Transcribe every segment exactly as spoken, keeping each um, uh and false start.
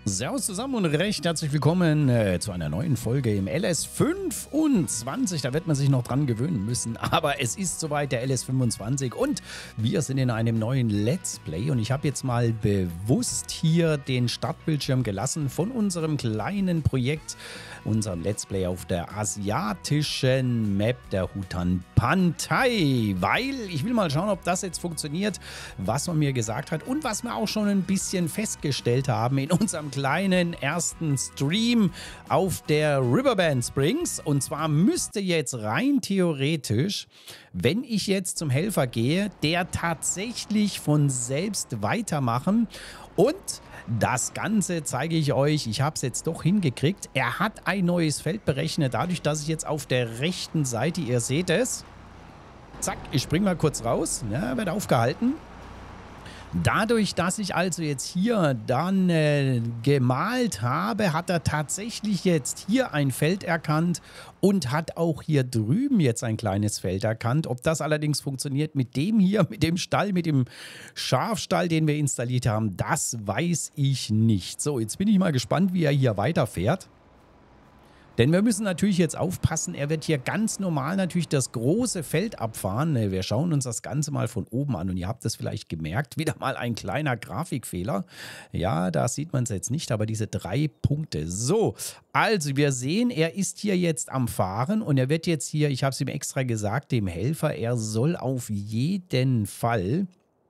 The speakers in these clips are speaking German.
Servus zusammen und recht herzlich willkommen äh, zu einer neuen Folge im L S fünfundzwanzig. Da wird man sich noch dran gewöhnen müssen, aber es ist soweit der L S fünfundzwanzig und wir sind in einem neuen Let's Play und ich habe jetzt mal bewusst hier den Startbildschirm gelassen von unserem kleinen Projekt, unserem Let's Play auf der asiatischen Map der Hutan Pantai, weil ich will mal schauen, ob das jetzt funktioniert, was man mir gesagt hat und was wir auch schon ein bisschen festgestellt haben in unserem kleinen ersten Stream auf der Riverbend Springs. Und zwar müsste jetzt rein theoretisch, wenn ich jetzt zum Helfer gehe, der tatsächlich von selbst weitermachen. Und das Ganze zeige ich euch, ich habe es jetzt doch hingekriegt. Er hat ein neues Feld berechnet, dadurch, dass ich jetzt auf der rechten Seite, ihr seht es, zack, ich springe mal kurz raus, ja, wird aufgehalten. Dadurch, dass ich also jetzt hier dann äh, gemalt habe, hat er tatsächlich jetzt hier ein Feld erkannt und hat auch hier drüben jetzt ein kleines Feld erkannt. Ob das allerdings funktioniert mit dem hier, mit dem Stall, mit dem Schafstall, den wir installiert haben, das weiß ich nicht. So, jetzt bin ich mal gespannt, wie er hier weiterfährt. Denn wir müssen natürlich jetzt aufpassen, er wird hier ganz normal natürlich das große Feld abfahren. Wir schauen uns das Ganze mal von oben an und ihr habt es vielleicht gemerkt, wieder mal ein kleiner Grafikfehler. Ja, da sieht man es jetzt nicht, aber diese drei Punkte. So, also wir sehen, er ist hier jetzt am Fahren und er wird jetzt hier, ich habe es ihm extra gesagt, dem Helfer, er soll auf jeden Fall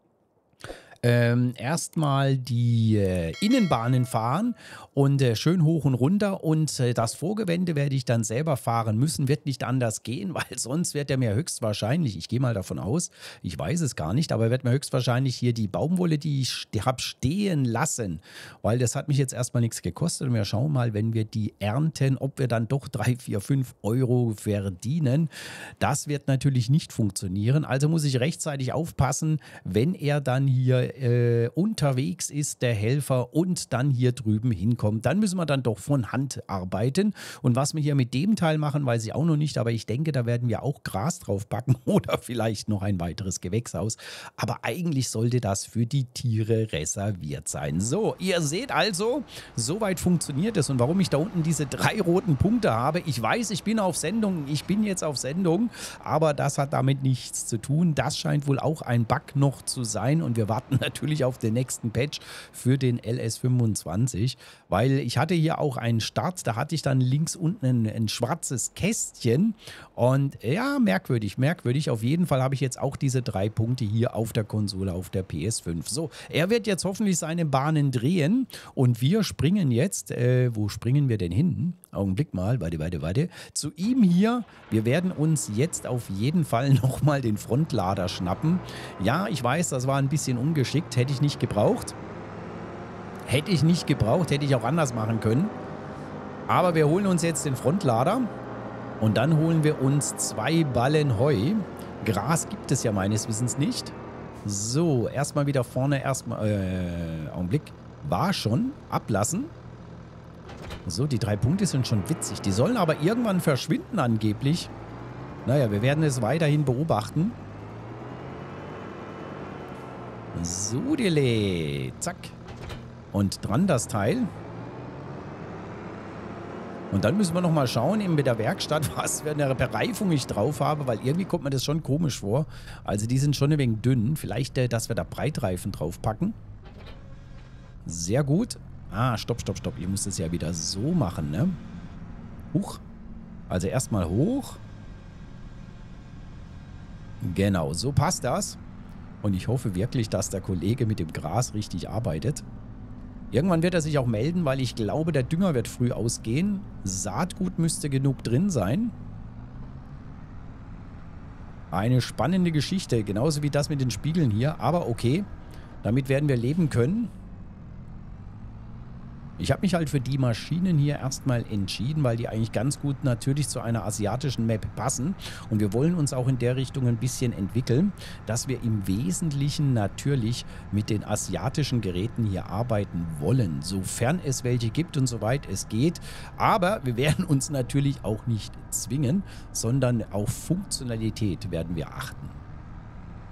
Ähm, erstmal die äh, Innenbahnen fahren und äh, schön hoch und runter und äh, das Vorgewende werde ich dann selber fahren müssen, wird nicht anders gehen, weil sonst wird er mir höchstwahrscheinlich, ich gehe mal davon aus, ich weiß es gar nicht, aber er wird mir höchstwahrscheinlich hier die Baumwolle, die ich habe stehen lassen, weil das hat mich jetzt erstmal nichts gekostet und wir schauen mal, wenn wir die ernten, ob wir dann doch drei, vier, fünf Euro verdienen. Das wird natürlich nicht funktionieren, also muss ich rechtzeitig aufpassen, wenn er dann hier Äh, unterwegs ist, der Helfer, und dann hier drüben hinkommt. Dann müssen wir dann doch von Hand arbeiten. Und was wir hier mit dem Teil machen, weiß ich auch noch nicht, aber ich denke, da werden wir auch Gras drauf packen oder vielleicht noch ein weiteres Gewächshaus. Aber eigentlich sollte das für die Tiere reserviert sein. So, ihr seht also, soweit funktioniert es. Und warum ich da unten diese drei roten Punkte habe, ich weiß, ich bin auf Sendung, ich bin jetzt auf Sendung, aber das hat damit nichts zu tun. Das scheint wohl auch ein Bug noch zu sein und wir warten natürlich auf den nächsten Patch für den L S fünfundzwanzig, weil ich hatte hier auch einen Start, da hatte ich dann links unten ein, ein schwarzes Kästchen und ja, merkwürdig, merkwürdig. Auf jeden Fall habe ich jetzt auch diese drei Punkte hier auf der Konsole, auf der P S fünf. So, er wird jetzt hoffentlich seine Bahnen drehen und wir springen jetzt, äh, wo springen wir denn hin? Augenblick mal, warte, warte, warte. Zu ihm hier, wir werden uns jetzt auf jeden Fall nochmal den Frontlader schnappen. Ja, ich weiß, das war ein bisschen ungeschickt, hätte ich nicht gebraucht. Hätte ich nicht gebraucht, hätte ich auch anders machen können. Aber wir holen uns jetzt den Frontlader und dann holen wir uns zwei Ballen Heu. Gras gibt es ja meines Wissens nicht. So, erstmal wieder vorne, erstmal, äh, Augenblick, war schon, ablassen. So, die drei Punkte sind schon witzig. Die sollen aber irgendwann verschwinden angeblich. Naja, wir werden es weiterhin beobachten. So, dele. Zack. Und dran das Teil. Und dann müssen wir nochmal schauen, eben mit der Werkstatt, was für eine Bereifung ich drauf habe, weil irgendwie kommt mir das schon komisch vor. Also die sind schon ein wenig dünn. Vielleicht, äh, dass wir da Breitreifen drauf packen. Sehr gut. Ah, stopp, stopp, stopp. Ihr müsst es ja wieder so machen, ne? Huch. Also erstmal hoch. Genau, so passt das. Und ich hoffe wirklich, dass der Kollege mit dem Gras richtig arbeitet. Irgendwann wird er sich auch melden, weil ich glaube, der Dünger wird früh ausgehen. Saatgut müsste genug drin sein. Eine spannende Geschichte, genauso wie das mit den Spiegeln hier. Aber okay, damit werden wir leben können. Ich habe mich halt für die Maschinen hier erstmal entschieden, weil die eigentlich ganz gut natürlich zu einer asiatischen Map passen. Und wir wollen uns auch in der Richtung ein bisschen entwickeln, dass wir im Wesentlichen natürlich mit den asiatischen Geräten hier arbeiten wollen, sofern es welche gibt und soweit es geht. Aber wir werden uns natürlich auch nicht zwingen, sondern auf Funktionalität werden wir achten.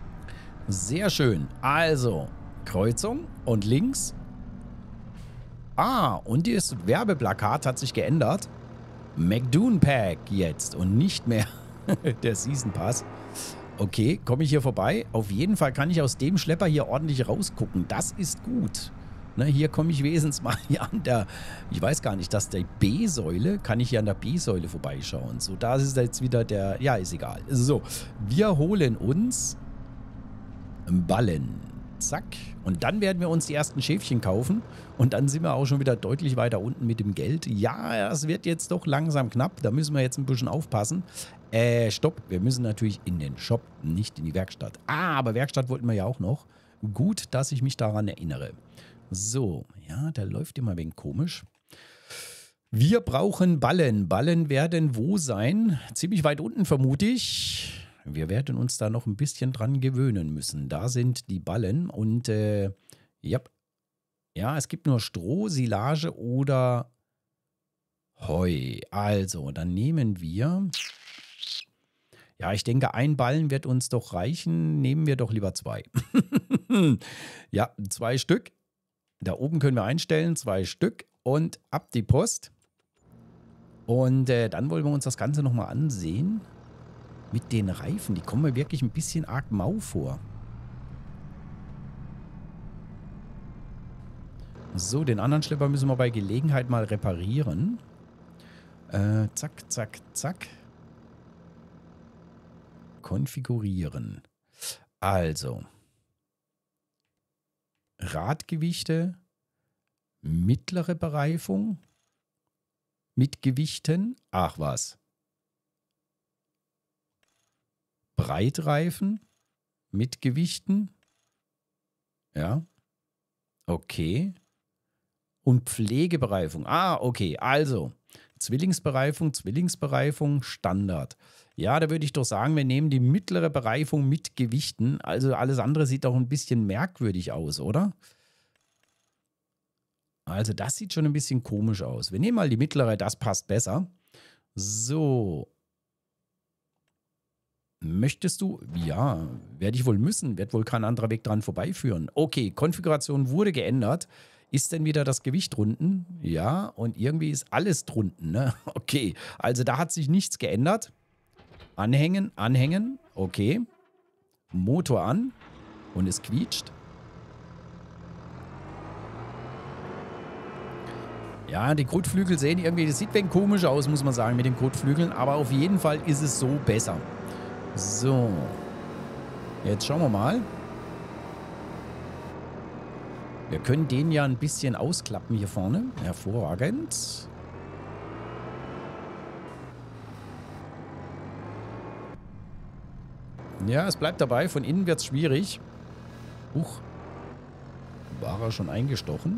Sehr schön. Also, Kreuzung und links. Ah, und das Werbeplakat hat sich geändert. McDoon Pack jetzt und nicht mehr der Season Pass. Okay, komme ich hier vorbei? Auf jeden Fall kann ich aus dem Schlepper hier ordentlich rausgucken. Das ist gut. Ne, hier komme ich wesentlich mal hier an der, ich weiß gar nicht, dass der B-Säule, kann ich hier an der B-Säule vorbeischauen. So, da ist jetzt wieder der, ja, ist egal. So, wir holen uns Ballen. Zack. Und dann werden wir uns die ersten Schäfchen kaufen. Und dann sind wir auch schon wieder deutlich weiter unten mit dem Geld. Ja, es wird jetzt doch langsam knapp. Da müssen wir jetzt ein bisschen aufpassen. Äh, stopp. Wir müssen natürlich in den Shop, nicht in die Werkstatt. Ah, aber Werkstatt wollten wir ja auch noch. Gut, dass ich mich daran erinnere. So, ja, der läuft immer ein wenig komisch. Wir brauchen Ballen. Ballen werden wo sein? Ziemlich weit unten, vermute ich. Wir werden uns da noch ein bisschen dran gewöhnen müssen. Da sind die Ballen und äh, ja, ja, es gibt nur Stroh, Silage oder Heu. Also, dann nehmen wir, ja, ich denke, ein Ballen wird uns doch reichen. Nehmen wir doch lieber zwei. Ja, zwei Stück. Da oben können wir einstellen, zwei Stück und ab die Post. Und äh, dann wollen wir uns das Ganze nochmal ansehen. Mit den Reifen, die kommen mir wirklich ein bisschen arg mau vor. So, den anderen Schlepper müssen wir bei Gelegenheit mal reparieren. Äh, zack, zack, zack. Konfigurieren. Also. Radgewichte. Mittlere Bereifung. Mit Gewichten. Ach was. Breitreifen mit Gewichten. Ja. Okay. Und Pflegebereifung. Ah, okay. Also, Zwillingsbereifung, Zwillingsbereifung, Standard. Ja, da würde ich doch sagen, wir nehmen die mittlere Bereifung mit Gewichten. Also alles andere sieht doch ein bisschen merkwürdig aus, oder? Also das sieht schon ein bisschen komisch aus. Wir nehmen mal die mittlere, das passt besser. So. Möchtest du? Ja, werde ich wohl müssen. Wird wohl kein anderer Weg dran vorbeiführen. Okay, Konfiguration wurde geändert. Ist denn wieder das Gewicht drunten? Ja, und irgendwie ist alles drunten, ne? Okay, also da hat sich nichts geändert. Anhängen, anhängen. Okay. Motor an. Und es quietscht. Ja, die Kotflügel sehen irgendwie, das sieht ein wenig komisch aus, muss man sagen, mit den Kotflügeln. Aber auf jeden Fall ist es so besser. So, jetzt schauen wir mal. Wir können den ja ein bisschen ausklappen hier vorne. Hervorragend. Ja, es bleibt dabei. Von innen wird es schwierig. Huch. War er schon eingestochen?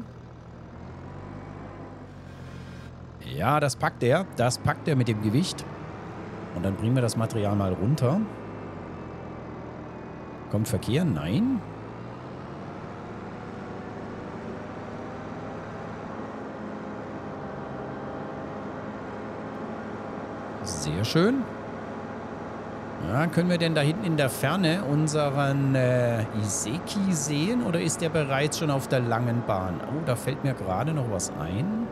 Ja, das packt er. Das packt er mit dem Gewicht. Und dann bringen wir das Material mal runter. Kommt Verkehr? Nein. Sehr schön. Ja, können wir denn da hinten in der Ferne unseren äh, Iseki sehen? Oder ist der bereits schon auf der langen Bahn? Oh, da fällt mir gerade noch was ein.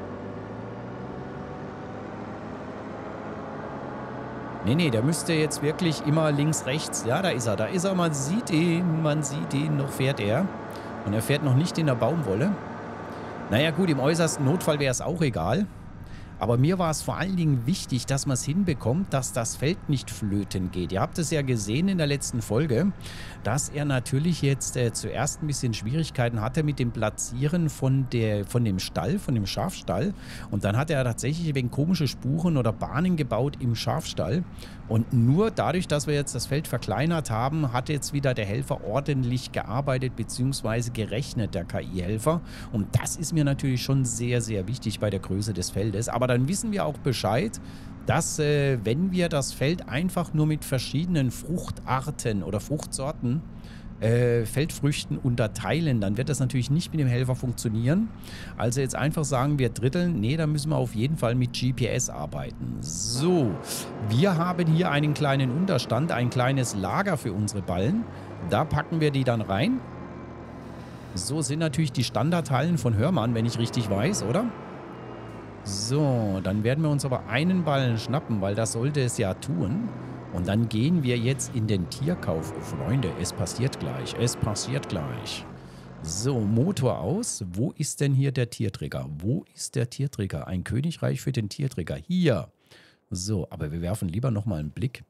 Nee, nee, der müsste jetzt wirklich immer links, rechts. Ja, da ist er, da ist er. Man sieht ihn, man sieht ihn. Noch fährt er. Und er fährt noch nicht in der Baumwolle. Naja gut, im äußersten Notfall wäre es auch egal. Aber mir war es vor allen Dingen wichtig, dass man es hinbekommt, dass das Feld nicht flöten geht. Ihr habt es ja gesehen in der letzten Folge, dass er natürlich jetzt äh, zuerst ein bisschen Schwierigkeiten hatte mit dem Platzieren von, der, von dem Stall, von dem Schafstall. Und dann hat er tatsächlich wegen komische Spuren oder Bahnen gebaut im Schafstall. Und nur dadurch, dass wir jetzt das Feld verkleinert haben, hat jetzt wieder der Helfer ordentlich gearbeitet bzw. gerechnet, der K I-Helfer. Und das ist mir natürlich schon sehr, sehr wichtig bei der Größe des Feldes. Aber dann wissen wir auch Bescheid, dass äh, wenn wir das Feld einfach nur mit verschiedenen Fruchtarten oder Fruchtsorten, äh, Feldfrüchten unterteilen, dann wird das natürlich nicht mit dem Helfer funktionieren. Also jetzt einfach sagen, wir dritteln, nee, da müssen wir auf jeden Fall mit G P S arbeiten. So, wir haben hier einen kleinen Unterstand, ein kleines Lager für unsere Ballen. Da packen wir die dann rein. So sind natürlich die Standardhallen von Hörmann, wenn ich richtig weiß, oder? So, dann werden wir uns aber einen Ballen schnappen, weil das sollte es ja tun. Und dann gehen wir jetzt in den Tierkauf. Oh, Freunde, es passiert gleich. Es passiert gleich. So, Motor aus. Wo ist denn hier der Tierträger? Wo ist der Tierträger? Ein Königreich für den Tierträger. Hier. So, aber wir werfen lieber nochmal einen Blick.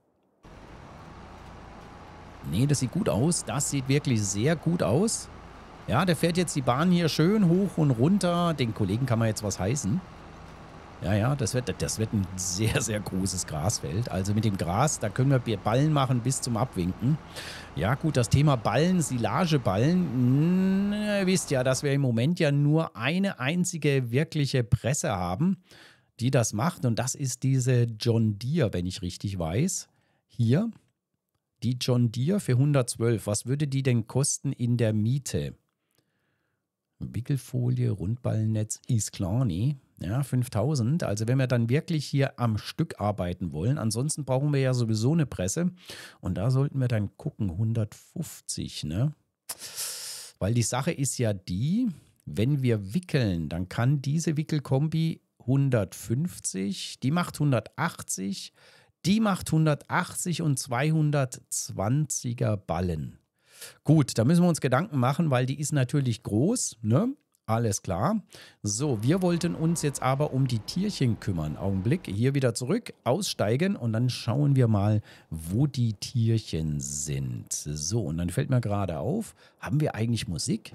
Nee, das sieht gut aus. Das sieht wirklich sehr gut aus. Ja, der fährt jetzt die Bahn hier schön hoch und runter. Den Kollegen kann man jetzt was heißen. Ja, ja, das wird, das wird ein sehr, sehr großes Grasfeld. Also mit dem Gras, da können wir Ballen machen bis zum Abwinken. Ja gut, das Thema Ballen, Silageballen. Ihr wisst ja, dass wir im Moment ja nur eine einzige wirkliche Presse haben, die das macht. Und das ist diese John Deere, wenn ich richtig weiß. Hier, die John Deere für hundertzwölf. Was würde die denn kosten in der Miete? Wickelfolie, Rundballennetz, ist klar, nee. Ja, fünftausend. Also wenn wir dann wirklich hier am Stück arbeiten wollen, ansonsten brauchen wir ja sowieso eine Presse. Und da sollten wir dann gucken, hundertfünfzig, ne? Weil die Sache ist ja die, wenn wir wickeln, dann kann diese Wickelkombi hundertfünfzig, die macht hundertachtzig, die macht hundertachtzig und zweihundertzwanziger Ballen. Gut, da müssen wir uns Gedanken machen, weil die ist natürlich groß, ne? Alles klar. So, wir wollten uns jetzt aber um die Tierchen kümmern. Augenblick, hier wieder zurück, aussteigen und dann schauen wir mal, wo die Tierchen sind. So, und dann fällt mir gerade auf, haben wir eigentlich Musik?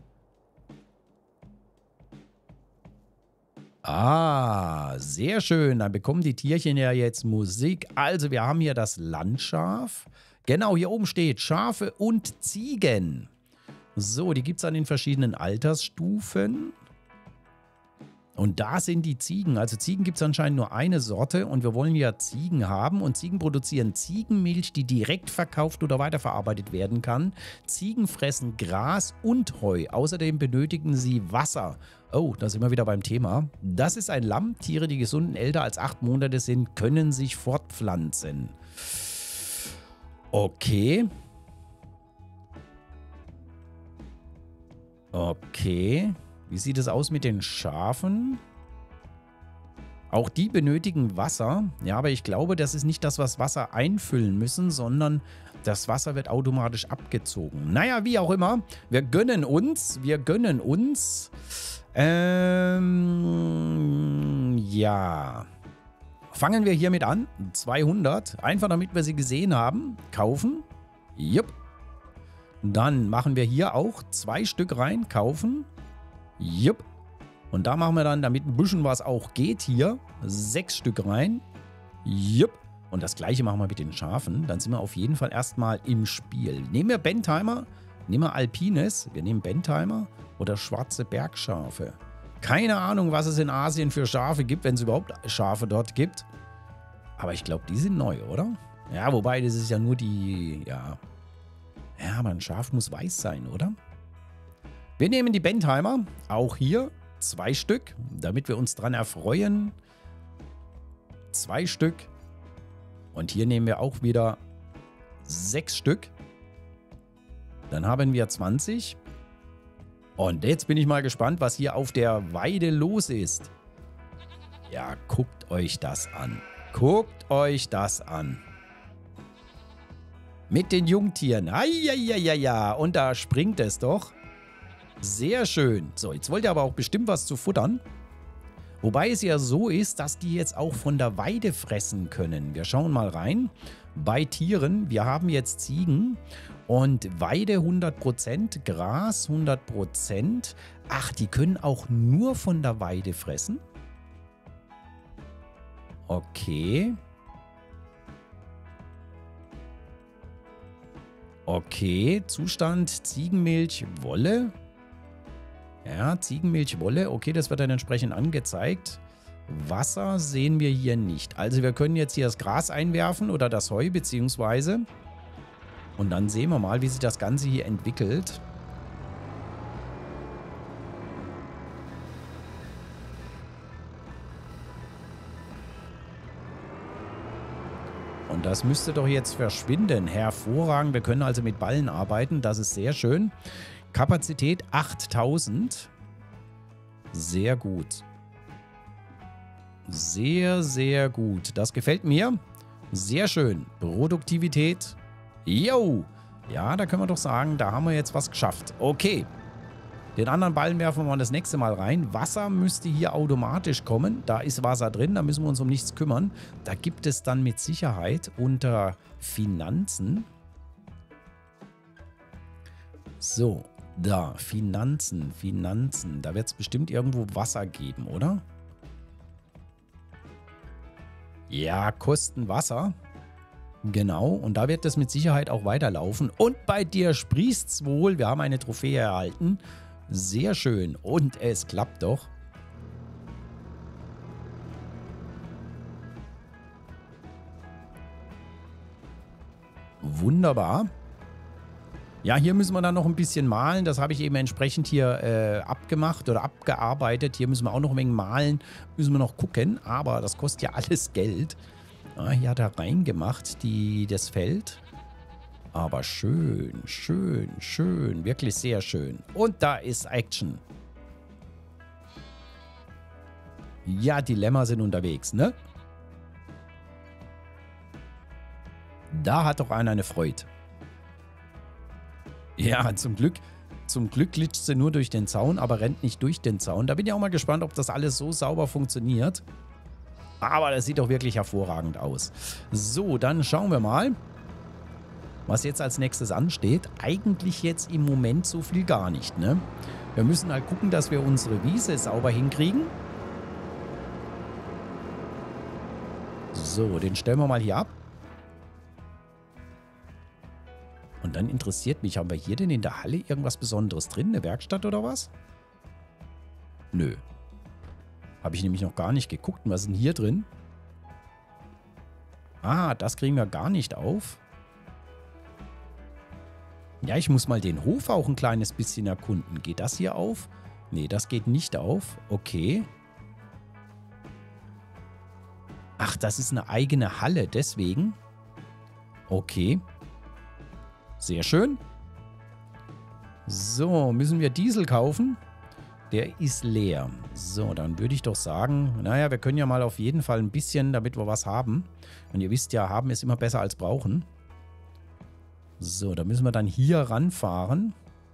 Ah, sehr schön. Dann bekommen die Tierchen ja jetzt Musik. Also, wir haben hier das Landschaf. Genau, hier oben steht Schafe und Ziegen. So, die gibt es dann in verschiedenen Altersstufen. Und da sind die Ziegen. Also Ziegen gibt es anscheinend nur eine Sorte und wir wollen ja Ziegen haben. Und Ziegen produzieren Ziegenmilch, die direkt verkauft oder weiterverarbeitet werden kann. Ziegen fressen Gras und Heu. Außerdem benötigen sie Wasser. Oh, da sind wir wieder beim Thema. Das ist ein Lamm. Tiere, die gesund und älter als acht Monate sind, können sich fortpflanzen. Okay. Okay. Wie sieht es aus mit den Schafen? Auch die benötigen Wasser. Ja, aber ich glaube, das ist nicht das, was Wasser einfüllen müssen, sondern das Wasser wird automatisch abgezogen. Naja, wie auch immer. Wir gönnen uns. Wir gönnen uns. Ähm, ja. Fangen wir hiermit an. zweihundert. Einfach damit wir sie gesehen haben. Kaufen. Jupp. Dann machen wir hier auch zwei Stück rein. Kaufen. Jupp. Und da machen wir dann, damit ein bisschen was auch geht hier, sechs Stück rein. Jupp. Und das gleiche machen wir mit den Schafen. Dann sind wir auf jeden Fall erstmal im Spiel. Nehmen wir Bentheimer, nehmen wir Alpines, wir nehmen Bentheimer oder schwarze Bergschafe. Keine Ahnung, was es in Asien für Schafe gibt, wenn es überhaupt Schafe dort gibt. Aber ich glaube, die sind neu, oder? Ja, wobei, das ist ja nur die, ja... Ja, aber ein Schaf muss weiß sein, oder? Wir nehmen die Bentheimer, auch hier zwei Stück, damit wir uns dran erfreuen. Zwei Stück. Und hier nehmen wir auch wieder sechs Stück. Dann haben wir zwanzig. Und jetzt bin ich mal gespannt, was hier auf der Weide los ist. Ja, guckt euch das an. Guckt euch das an. Mit den Jungtieren. Ja, und da springt es doch. Sehr schön. So, jetzt wollt ihr aber auch bestimmt was zu futtern. Wobei es ja so ist, dass die jetzt auch von der Weide fressen können. Wir schauen mal rein. Bei Tieren, wir haben jetzt Ziegen und Weide hundert Prozent, Gras hundert Prozent. Ach, die können auch nur von der Weide fressen? Okay. Okay, Zustand Ziegenmilch, Wolle. Ja, Ziegenmilch, Wolle. Okay, das wird dann entsprechend angezeigt. Wasser sehen wir hier nicht. Also wir können jetzt hier das Gras einwerfen oder das Heu beziehungsweise. Und dann sehen wir mal, wie sich das Ganze hier entwickelt. Und das müsste doch jetzt verschwinden. Hervorragend. Wir können also mit Ballen arbeiten. Das ist sehr schön. Kapazität achttausend. Sehr gut. Sehr, sehr gut. Das gefällt mir. Sehr schön. Produktivität. Jo. Ja, da können wir doch sagen, da haben wir jetzt was geschafft. Okay. Den anderen Ballen werfen wir das nächste Mal rein. Wasser müsste hier automatisch kommen. Da ist Wasser drin, da müssen wir uns um nichts kümmern. Da gibt es dann mit Sicherheit unter Finanzen. So, da, Finanzen, Finanzen. Da wird es bestimmt irgendwo Wasser geben, oder? Ja, Kosten Wasser. Genau, und da wird das mit Sicherheit auch weiterlaufen. Und bei dir sprießt's wohl. Wir haben eine Trophäe erhalten. Sehr schön. Und es klappt doch. Wunderbar. Ja, hier müssen wir dann noch ein bisschen malen. Das habe ich eben entsprechend hier äh, abgemacht oder abgearbeitet. Hier müssen wir auch noch ein wenig malen. Müssen wir noch gucken. Aber das kostet ja alles Geld. Ah, hier hat er reingemacht, die, das Feld. Aber schön, schön, schön. Wirklich sehr schön. Und da ist Action. Ja, die Lämmer sind unterwegs, ne? Da hat doch einer eine Freude. Ja, zum Glück. Zum Glück glitscht sie nur durch den Zaun, aber rennt nicht durch den Zaun. Da bin ich auch mal gespannt, ob das alles so sauber funktioniert. Aber das sieht doch wirklich hervorragend aus. So, dann schauen wir mal, was jetzt als nächstes ansteht. Eigentlich jetzt im Moment so viel gar nicht, ne? Wir müssen halt gucken, dass wir unsere Wiese sauber hinkriegen. So, den stellen wir mal hier ab. Und dann interessiert mich, haben wir hier denn in der Halle irgendwas Besonderes drin? Eine Werkstatt oder was? Nö. Habe ich nämlich noch gar nicht geguckt. Was ist denn hier drin? Ah, das kriegen wir gar nicht auf. Ja, ich muss mal den Hof auch ein kleines bisschen erkunden. Geht das hier auf? Nee, das geht nicht auf. Okay. Ach, das ist eine eigene Halle, deswegen. Okay. Sehr schön. So, müssen wir Diesel kaufen? Der ist leer. So, dann würde ich doch sagen, naja, wir können ja mal auf jeden Fall ein bisschen, damit wir was haben. Und ihr wisst ja, haben ist immer besser als brauchen. So, da müssen wir dann hier ranfahren.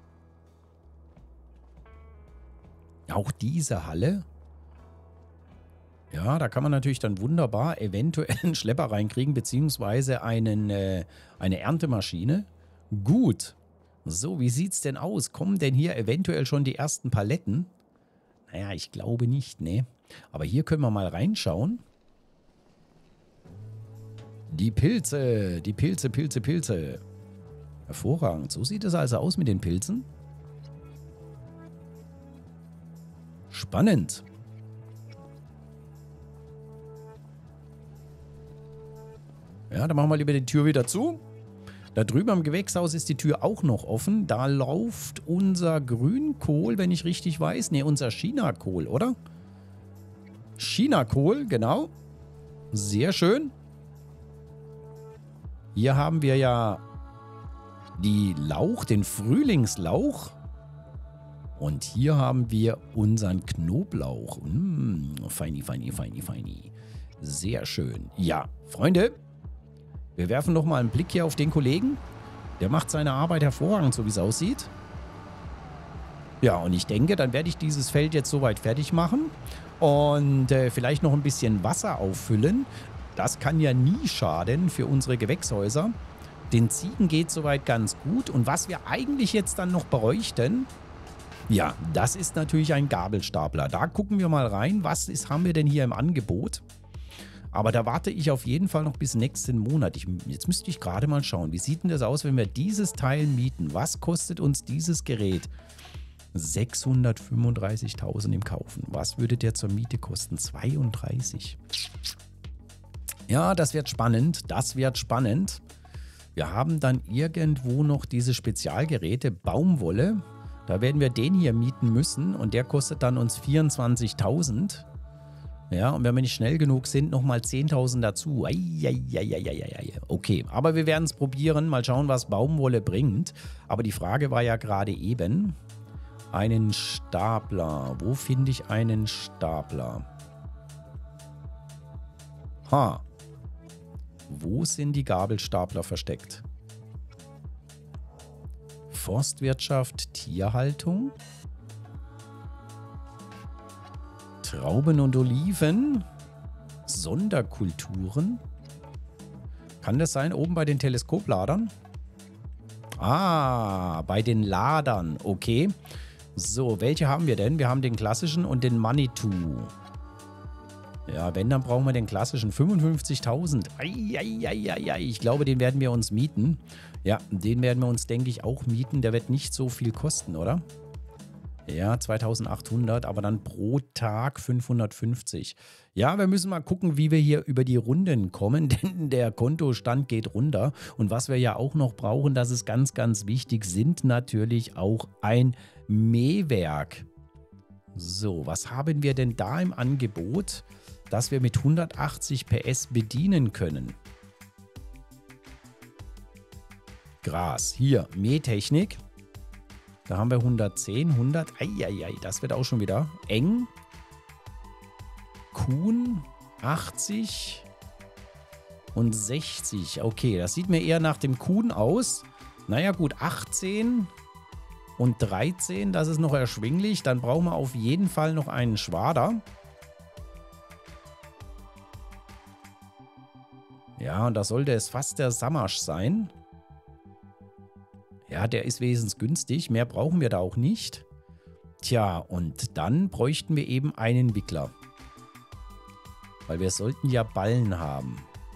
Auch diese Halle. Ja, da kann man natürlich dann wunderbar eventuell einen Schlepper reinkriegen, beziehungsweise einen, äh, eine Erntemaschine. Gut. So, wie sieht's denn aus? Kommen denn hier eventuell schon die ersten Paletten? Naja, ich glaube nicht, ne? Aber hier können wir mal reinschauen. Die Pilze, die Pilze, Pilze, Pilze. Hervorragend. So sieht es also aus mit den Pilzen. Spannend. Ja, dann machen wir lieber die Tür wieder zu. Da drüben am Gewächshaus ist die Tür auch noch offen. Da läuft unser Grünkohl, wenn ich richtig weiß. Ne, unser Chinakohl, oder? Chinakohl, genau. Sehr schön. Hier haben wir ja die Lauch, den Frühlingslauch. Und hier haben wir unseren Knoblauch. Mmh, feini, feini, feini, feini. Sehr schön. Ja, Freunde, wir werfen noch mal einen Blick hier auf den Kollegen. Der macht seine Arbeit hervorragend, so wie es aussieht. Ja, und ich denke, dann werde ich dieses Feld jetzt soweit fertig machen. Und äh, vielleicht noch ein bisschen Wasser auffüllen. Das kann ja nie schaden für unsere Gewächshäuser. Den Ziegen geht soweit ganz gut. Und was wir eigentlich jetzt dann noch bräuchten, ja, das ist natürlich ein Gabelstapler. Da gucken wir mal rein, was ist, haben wir denn hier im Angebot. Aber da warte ich auf jeden Fall noch bis nächsten Monat. Ich, jetzt müsste ich gerade mal schauen, wie sieht denn das aus, wenn wir dieses Teil mieten? Was kostet uns dieses Gerät? sechshundertfünfunddreißigtausend im Kaufen. Was würde der zur Miete kosten? zweiunddreißig. Ja, das wird spannend. Das wird spannend. Wir haben dann irgendwo noch diese Spezialgeräte, Baumwolle. Da werden wir den hier mieten müssen und der kostet dann uns vierundzwanzigtausend. Ja, und wenn wir nicht schnell genug sind, nochmal zehntausend dazu. Eieieiei. Okay, aber wir werden es probieren. Mal schauen, was Baumwolle bringt. Aber die Frage war ja gerade eben, einen Stapler. Wo finde ich einen Stapler? Ha. Wo sind die Gabelstapler versteckt? Forstwirtschaft, Tierhaltung. Trauben und Oliven. Sonderkulturen. Kann das sein, oben bei den Teleskopladern? Ah, bei den Ladern. Okay. So, welche haben wir denn? Wir haben den klassischen und den Manitou. Ja, wenn, dann brauchen wir den klassischen. fünfundfünfzigtausend. Eieieiei. Ich glaube, den werden wir uns mieten. Ja, den werden wir uns, denke ich, auch mieten. Der wird nicht so viel kosten, oder? Ja, zweitausendachthundert, aber dann pro Tag fünfhundertfünfzig. Ja, wir müssen mal gucken, wie wir hier über die Runden kommen, denn der Kontostand geht runter. Und was wir ja auch noch brauchen, das ist ganz, ganz wichtig, sind natürlich auch ein Mähwerk. So, was haben wir denn da im Angebot, dass wir mit hundertachtzig P S bedienen können? Gras, hier, Mähtechnik. Da haben wir hundertzehn, hundert, eieiei, das wird auch schon wieder eng. Kuhn, achtzig und sechzig. Okay, das sieht mir eher nach dem Kuhn aus. Naja gut, achtzehn und dreizehn, das ist noch erschwinglich. Dann brauchen wir auf jeden Fall noch einen Schwader. Ja, und da sollte es fast der Samasch sein. Ja, der ist wesentlich günstig. Mehr brauchen wir da auch nicht. Tja, und dann bräuchten wir eben einen Wickler. Weil wir sollten ja Ballen haben.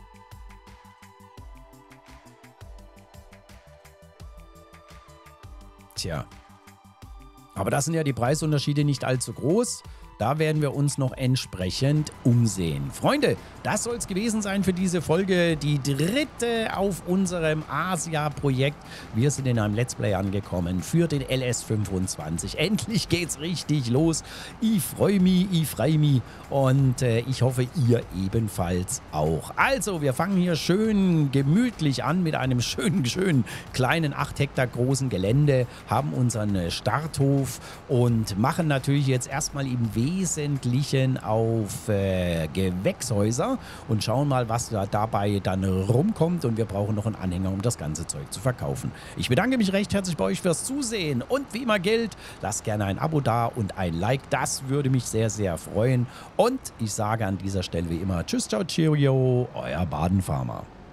Tja. Aber das sind ja die Preisunterschiede nicht allzu groß. Da werden wir uns noch entsprechend umsehen. Freunde, das soll es gewesen sein für diese Folge. Die dritte auf unserem Asia-Projekt. Wir sind in einem Let's Play angekommen für den L S fünfundzwanzig. Endlich geht's richtig los. Ich freue mich, ich freue mich und äh, ich hoffe, ihr ebenfalls auch. Also, wir fangen hier schön gemütlich an mit einem schönen, schönen kleinen acht Hektar großen Gelände, haben unseren Starthof und machen natürlich jetzt erstmal im Wesentlichen auf äh, Gewächshäuser und schauen mal, was da dabei dann rumkommt. Und wir brauchen noch einen Anhänger, um das ganze Zeug zu verkaufen. Ich bedanke mich recht herzlich bei euch fürs Zusehen und wie immer gilt, lasst gerne ein Abo da und ein Like. Das würde mich sehr, sehr freuen. Und ich sage an dieser Stelle wie immer Tschüss, ciao, cheerio, euer Baden Pharma.